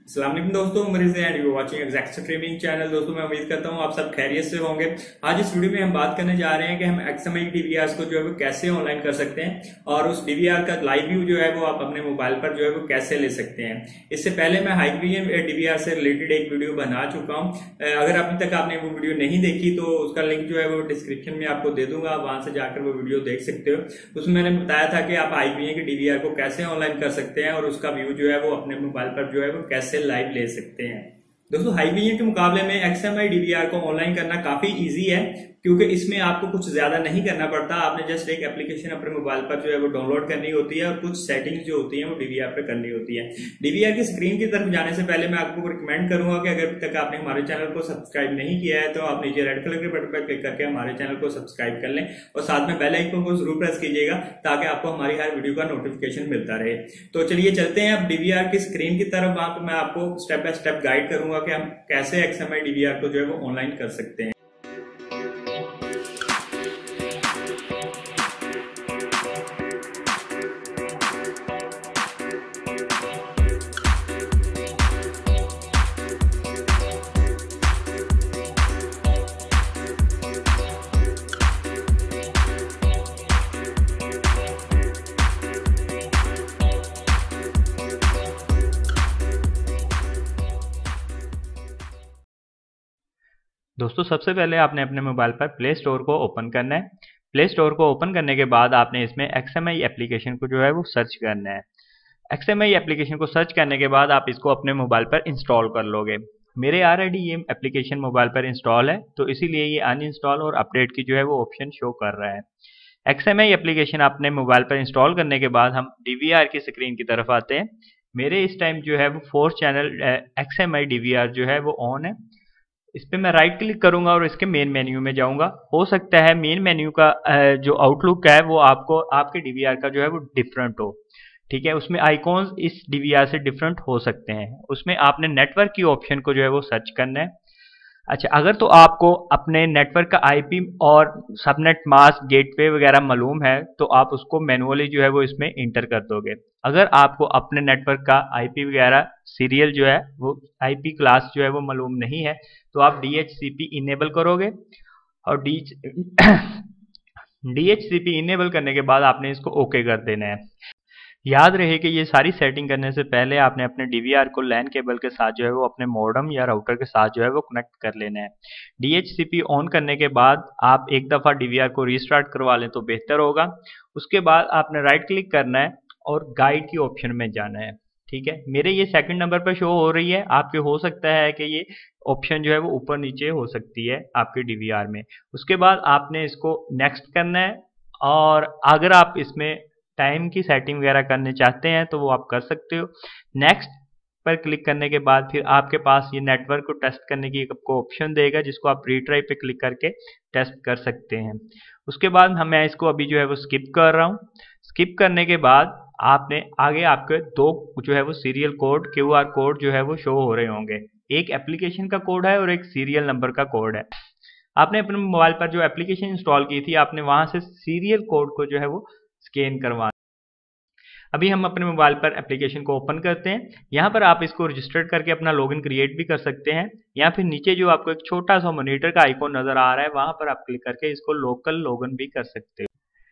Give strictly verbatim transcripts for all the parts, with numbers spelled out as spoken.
अस्सलाम वालेकुम दोस्तों, मरीज and you watching exact streaming channel. दोस्तों मैं उम्मीद करता हूँ आप सब खैरियत से होंगे। आज इस वीडियो में हम बात करने जा रहे हैं कि हम एक्सएमआई डीवीआर को जो है वो कैसे ऑनलाइन कर सकते हैं और उस डीवीआर का लाइव व्यू जो है वो आप अपने मोबाइल पर जो है वो कैसे ले सकते हैं। इससे पहले मैं हाईवीएम डीवीआर से रिलेटेड एक वीडियो बना चुका हूँ। अगर अभी तक आपने वो वीडियो नहीं देखी तो उसका लिंक जो है वो डिस्क्रिप्शन में आपको दे दूंगा, आप वहां से जाकर वो वीडियो देख सकते हो। उसमें मैंने बताया था कि आप हाईवीएम की डीवीआर को कैसे ऑनलाइन कर सकते हैं और उसका व्यू जो है वो अपने मोबाइल पर जो है वो कैसे लाइव ले सकते हैं। दोस्तों हाईवीएम के मुकाबले में एक्सएमआई डीवीआर को ऑनलाइन करना काफी इजी है, क्योंकि इसमें आपको कुछ ज्यादा नहीं करना पड़ता। आपने जस्ट एक एप्लीकेशन अपने मोबाइल पर जो है वो डाउनलोड करनी होती है और कुछ सेटिंग्स जो होती हैं वो डीवीआर पे करनी होती है। डीवीआर की स्क्रीन की तरफ जाने से पहले मैं आपको रिकमेंड करूंगा कि अगर अभी तक आपने हमारे चैनल को सब्सक्राइब नहीं किया है तो आप नीचे रेड कलर के बटन पर क्लिक करके हमारे चैनल को सब्सक्राइब कर लें और साथ में बेल आइकन को जरूर प्रेस कीजिएगा ताकि आपको हमारी हर वीडियो का नोटिफिकेशन मिलता रहे। तो चलिए चलते हैं अब डीवीआर की स्क्रीन की तरफ। वहां पर मैं आपको स्टेप बाय स्टेप गाइड करूंगा कि हम कैसे एक्सएमआई डीवीआर को जो है वो ऑनलाइन कर सकते हैं। दोस्तों सबसे पहले आपने अपने मोबाइल पर प्ले स्टोर को ओपन करना है। प्ले स्टोर को ओपन करने के बाद आपने इसमें एक्सएमआई एप्लीकेशन को जो है वो सर्च करना है। एक्सएमआई एप्लीकेशन को सर्च करने के बाद आप इसको अपने मोबाइल पर इंस्टॉल कर लोगे। मेरे ऑलरेडी ये एप्लीकेशन मोबाइल पर इंस्टॉल है तो इसीलिए ये अनइंस्टॉल और अपडेट की जो है वो ऑप्शन शो कर रहा है। एक्सएमआई एप्लीकेशन अपने मोबाइल पर इंस्टॉल करने के बाद हम डीवीआर की स्क्रीन की तरफ आते हैं। मेरे इस टाइम जो है वो फोर चैनल एक्सएमआई डीवीआर जो है वो ऑन है। इस पर मैं राइट क्लिक करूंगा और इसके मेन मेन्यू में जाऊंगा। हो सकता है मेन मेन्यू का जो आउटलुक है वो आपको आपके डीवीआर का जो है वो डिफरेंट हो, ठीक है। उसमें आइकॉन्स इस डीवीआर से डिफरेंट हो सकते हैं। उसमें आपने नेटवर्क की ऑप्शन को जो है वो सर्च करना है। अच्छा, अगर तो आपको अपने नेटवर्क का आईपी और सबनेट मास्क गेटवे वगैरह मालूम है तो आप उसको मैनुअली जो है वो इसमें इंटर कर दोगे। अगर आपको अपने नेटवर्क का आईपी वगैरह सीरियल जो है वो आईपी क्लास जो है वो मालूम नहीं है तो आप डीएचसीपी इनेबल करोगे और डी डीएचसीपी इनेबल करने के बाद आपने इसको ओके कर देना है। याद रहे कि ये सारी सेटिंग करने से पहले आपने अपने डीवीआर को लैन केबल के साथ जो है वो अपने मॉडेम या राउटर के साथ जो है वो कनेक्ट कर लेना है। डीएचसीपी ऑन करने के बाद आप एक दफ़ा डीवीआर को रीस्टार्ट करवा लें तो बेहतर होगा। उसके बाद आपने राइट क्लिक करना है और गाइड की ऑप्शन में जाना है, ठीक है। मेरे ये सेकंड नंबर पर शो हो रही है, आपके हो सकता है कि ये ऑप्शन जो है वो ऊपर नीचे हो सकती है आपके डीवीआर में। उसके बाद आपने इसको नेक्स्ट करना है और अगर आप इसमें टाइम की सेटिंग वगैरह करने चाहते हैं तो वो आप कर सकते हो। नेक्स्ट पर क्लिक करने के बाद फिर आपके पास ये नेटवर्क को टेस्ट करने की आपको ऑप्शन देगा जिसको आप रीट्राई पे क्लिक करके टेस्ट कर सकते हैं। उसके बाद हम मैं इसको अभी जो है वो स्किप कर रहा हूँ। स्किप करने के बाद आपने आगे आपके दो जो है वो serial code Q R code जो है वो शो हो रहे होंगे। एक एप्लीकेशन का कोड है और एक सीरियल नंबर का कोड है। आपने अपने मोबाइल पर जो एप्लीकेशन इंस्टॉल की थी आपने वहां से सीरियल कोड को जो है वो स्कैन करवा। अभी हम अपने मोबाइल पर एप्लीकेशन को ओपन करते हैं। यहाँ पर आप इसको रजिस्टर्ड करके अपना लॉगिन क्रिएट भी कर सकते हैं या फिर नीचे जो आपको एक छोटा सा मॉनिटर का आइकॉन नजर आ रहा है वहां पर आप क्लिक करके इसको लोकल लॉगिन भी कर सकते हो।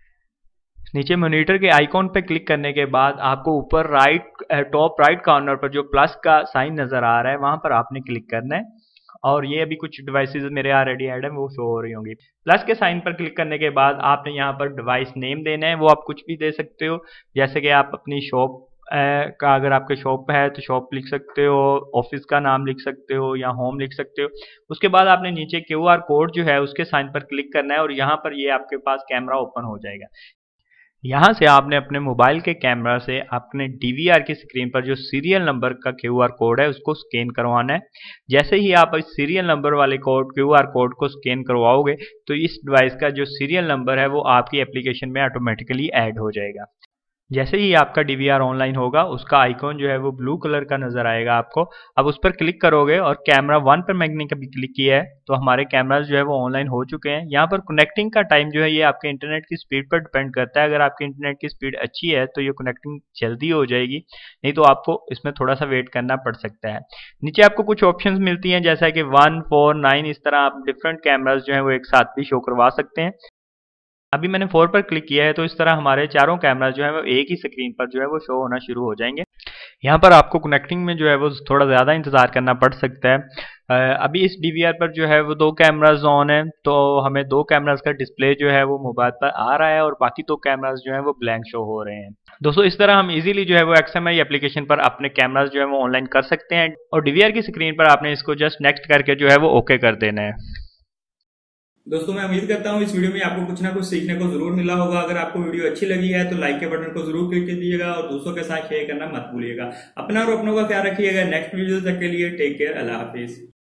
नीचे मॉनिटर के आइकॉन पे क्लिक करने के बाद आपको ऊपर राइट टॉप राइट कॉर्नर पर जो प्लस का साइन नजर आ रहा है वहां पर आपने क्लिक करना है और ये अभी कुछ डिवाइसेस मेरे ऑलरेडी ऐड है वो शो हो रही होंगी। प्लस के साइन पर क्लिक करने के बाद आपने यहाँ पर डिवाइस नेम देना है, वो आप कुछ भी दे सकते हो। जैसे कि आप अपनी शॉप का अगर आपके शॉप है तो शॉप लिख सकते हो, ऑफिस का नाम लिख सकते हो या होम लिख सकते हो। उसके बाद आपने नीचे क्यू आर कोड जो है उसके साइन पर क्लिक करना है और यहाँ पर ये आपके पास कैमरा ओपन हो जाएगा। यहाँ से आपने अपने मोबाइल के कैमरा से अपने डीवीआर की स्क्रीन पर जो सीरियल नंबर का क्यूआर कोड है उसको स्कैन करवाना है। जैसे ही आप इस सीरियल नंबर वाले कोड क्यूआर कोड को स्कैन करवाओगे तो इस डिवाइस का जो सीरियल नंबर है वो आपकी एप्लीकेशन में ऑटोमेटिकली ऐड हो जाएगा। जैसे ही आपका डीवीआर ऑनलाइन होगा उसका आइकॉन जो है वो ब्लू कलर का नजर आएगा आपको। अब उस पर क्लिक करोगे और कैमरा वन पर मैंने कभी क्लिक किया है तो हमारे कैमराज जो है वो ऑनलाइन हो चुके हैं। यहाँ पर कनेक्टिंग का टाइम जो है ये आपके इंटरनेट की स्पीड पर डिपेंड करता है। अगर आपकी इंटरनेट की स्पीड अच्छी है तो ये कनेक्टिंग जल्दी हो जाएगी, नहीं तो आपको इसमें थोड़ा सा वेट करना पड़ सकता है। नीचे आपको कुछ ऑप्शंस मिलती हैं जैसा कि वन फोर नाइन, इस तरह आप डिफरेंट कैमराज जो है वो एक साथ भी शो करवा सकते हैं। अभी मैंने फोर पर क्लिक किया है तो इस तरह हमारे चारों कैमरा जो है वो एक ही स्क्रीन पर जो है वो शो होना शुरू हो जाएंगे। यहाँ पर आपको कनेक्टिंग में जो है वो थोड़ा ज़्यादा इंतज़ार करना पड़ सकता है। अ, अभी इस डीवीआर पर जो है वो दो कैमराज ऑन है तो हमें दो कैमराज का डिस्प्ले जो है वो मोबाइल पर आ रहा है और बाकी दो कैमराज जो है वो ब्लैंक शो हो रहे हैं। दोस्तों इस तरह हम इजीली जो है वो एक्सएमआई एप्लीकेशन पर अपने कैमराज जो है वो ऑनलाइन कर सकते हैं और डीवीआर की स्क्रीन पर आपने इसको जस्ट नेक्स्ट करके जो है वो ओके कर देना है। दोस्तों मैं उम्मीद करता हूँ इस वीडियो में आपको कुछ ना कुछ सीखने को जरूर मिला होगा। अगर आपको वीडियो अच्छी लगी है तो लाइक के बटन को जरूर क्लिक कर दीजिएगा और दूसरों के साथ शेयर करना मत भूलिएगा। अपना और अपनों का ख्याल रखिएगा। नेक्स्ट वीडियो तक के लिए टेक केयर, अल्लाह हाफिज।